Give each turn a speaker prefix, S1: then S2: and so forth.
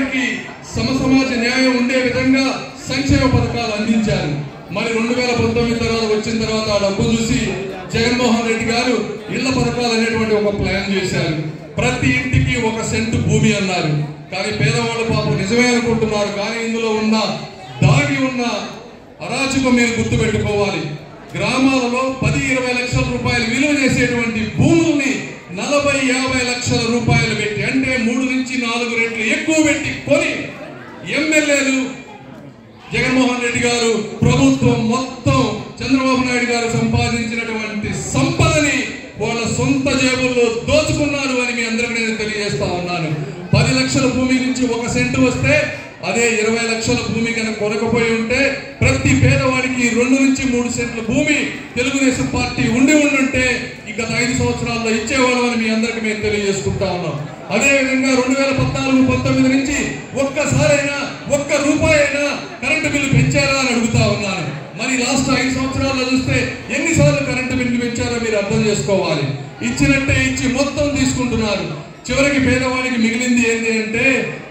S1: పేదవాడికి సమసమాజ న్యాయం ఉండే విధంగా సంక్షేమ పథకాలు అందించారు. మరి 2019 తర్వాత వచ్చిన తర్వాత ఆ డబ్బు చూసి జగన్మోహన్ రెడ్డి గారు ఇళ్ల పథకాలు అనేటువంటి ఒక ప్లాన్ చేశారు. ప్రతి ఇంటికి 1 సెంటు భూమి అన్నారు. కానీ పేదవాళ్ళు పాపం నిజమే అనుకుంటున్నారు. కానీ ఇందులో దాగి ఉన్న అరాచకం మీరు గుర్తుపెట్టుకోవాలి. గ్రామాలలో 10-20 లక్షల రూపాయలు విలువ చేసేటువంటి భూముల్ని 40-50 లక్షల రూపాయలు పెట్టి, అంటే 3 నుంచి 4 రెట్లు ఎక్కువ పెట్టి కొని ఎమ్మెల్యేలు, జగన్మోహన్ రెడ్డి గారు, ప్రభుత్వం మొత్తం చంద్రబాబు నాయుడు గారు సంపాదించినటువంటి సంపదని వాళ్ళ సొంత జేబుల్లో దోచుకున్నారు అని మీ అందరికీ నేను తెలియజేస్తా ఉన్నాను. 10 లక్షల భూమి నుంచి 1 సెంటు వస్తే అదే 20 లక్షల భూమి కనుక కొనకపోయి ఉంటే ప్రతి పేదవాడికి 2 నుంచి 3 సెంట్ల భూమి తెలుగుదేశం పార్టీ ఉండుంటే గత 5 సంవత్సరాల్లో ఇచ్చేవాళ్ళం అని మీ అందరికీ మేము తెలియజేసుకుంటా ఉన్నాం. అదేవిధంగా 2014-19 నుంచి ఒక్కసారైనా 1 రూపాయి అయినా కరెంటు బిల్లు పెంచారా అని అడుగుతా ఉన్నాను. మరి లాస్ట్ 5 సంవత్సరాల్లో చూస్తే ఎన్నిసార్లు కరెంటు బిల్లు పెంచారో మీరు అర్థం చేసుకోవాలి. ఇచ్చినట్టే ఇచ్చి మొత్తం తీసుకుంటున్నారు. చివరికి పేదవాడికి మిగిలింది ఏంటి అంటే